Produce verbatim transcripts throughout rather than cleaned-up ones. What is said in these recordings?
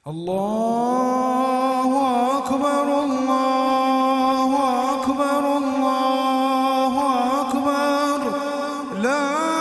അല്ലാഹു അക്ബർ അല്ലാഹു അക്ബർ അല്ലാഹു അക്ബർ ലാ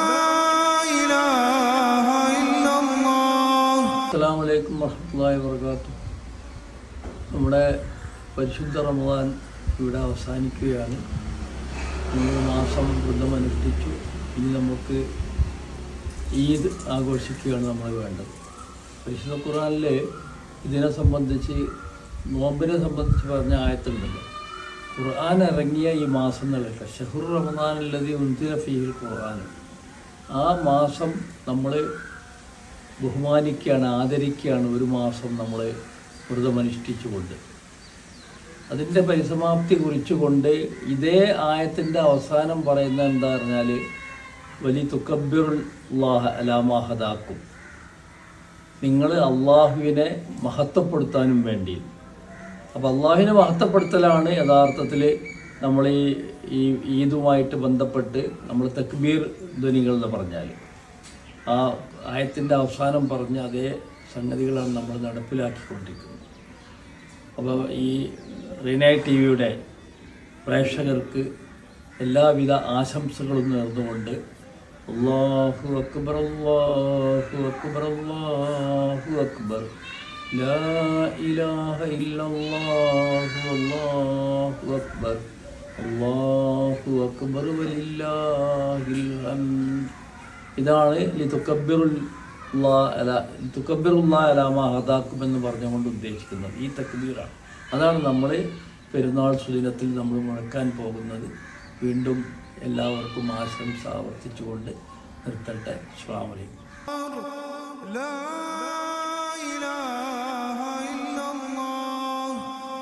ഇലാഹ ഇല്ലല്ലാഹ്. അസ്സലാമു അലൈക്കും വറഹ്മത്തുള്ളാഹി വബറകാതുഹു. നമ്മുടെ പരിശുദ്ധ റമദാൻ ഇവിടെ അവസാനിക്കുകയാണ്. മൂന്ന് മാസം വ്രതമനുഷ്ഠിച്ചു. ഇനി നമുക്ക് ഈദ് ആഘോഷിക്കുകയാണ് നമ്മൾ വേണ്ടത്. പരിശുദ്ധ ഖുർആനിൽ ഇതിനെ സംബന്ധിച്ച്, നോമ്പിനെ സംബന്ധിച്ച് പറഞ്ഞ ആയത്തുണ്ടല്ലോ. ഖുർആൻ ഇറങ്ങിയ ഈ മാസം എന്നുള്ളത് ഷഹ്റു റമദാൻ അല്ലദീ ഉൻസില ഫീഹിൽ ഖുർആൻ. ആ മാസം നമ്മൾ ബഹുമാനിക്കുകയാണ്, ആദരിക്കുകയാണ്. ഒരു മാസം നമ്മൾ വ്രതമനുഷ്ഠിച്ചുകൊണ്ട് അതിൻ്റെ പരിസമാപ്തി കുറിച്ചുകൊണ്ട് ഇതേ ആയത്തിൻ്റെ അവസാനം പറയുന്നത് എന്താ പറഞ്ഞാൽ വലി തുക്കബ്ബിറുല്ലാഹ അലാ മാ ഹദാക്കും, നിങ്ങൾ അള്ളാഹുവിനെ മഹത്വപ്പെടുത്താനും വേണ്ടി. അപ്പോൾ അള്ളാഹുവിനെ മഹത്വപ്പെടുത്തലാണ് യഥാർത്ഥത്തിൽ നമ്മൾ ഈ ഈ ഈദുമായിട്ട് ബന്ധപ്പെട്ട് നമ്മൾ തക്ബീർ ധ്വനികൾ എന്ന് പറഞ്ഞാൽ ആ ആയത്തിൻ്റെ അവസാനം പറഞ്ഞ അതേ സംഗതികളാണ് നമ്മൾ നടപ്പിലാക്കിക്കൊണ്ടിരിക്കുന്നത്. അപ്പോൾ ഈ റീനൈ ടി വിയുടെ പ്രേക്ഷകർക്ക് എല്ലാവിധ ആശംസകളും നേർന്നുകൊണ്ട് അല്ലാഹു അക്ബർ അല്ലാഹു അക്ബർ അല്ലാഹു അക്ബർ ലാ ഇലാഹ ഇല്ലല്ലാഹു അല്ലാഹു അക്ബർ അല്ലാഹു അക്ബർ വലില്ലാഹിൽ ഹംദ്. ഇതാണ് ലിതുക്കബ്ബിറുല്ലാഹ അലാ ലിതുക്കബ്ബിറുല്ലാഹ അലാ മാ ഹദാക്കും എന്ന് പറഞ്ഞുകൊണ്ട് ഉദ്ദേശിക്കുന്നത് ഈ തക്ബീറാണ്. അതാണ് നമ്മൾ പെരുന്നാൾ സുദിനത്തിൽ നമ്മൾ മുഴക്കാൻ പോകുന്നത്. വീണ്ടും എല്ലാവർക്കും ആശംസ ആവർത്തിച്ചുകൊണ്ട് നിർത്തട്ടെ. അസ്സലാമു അലൈക്കും.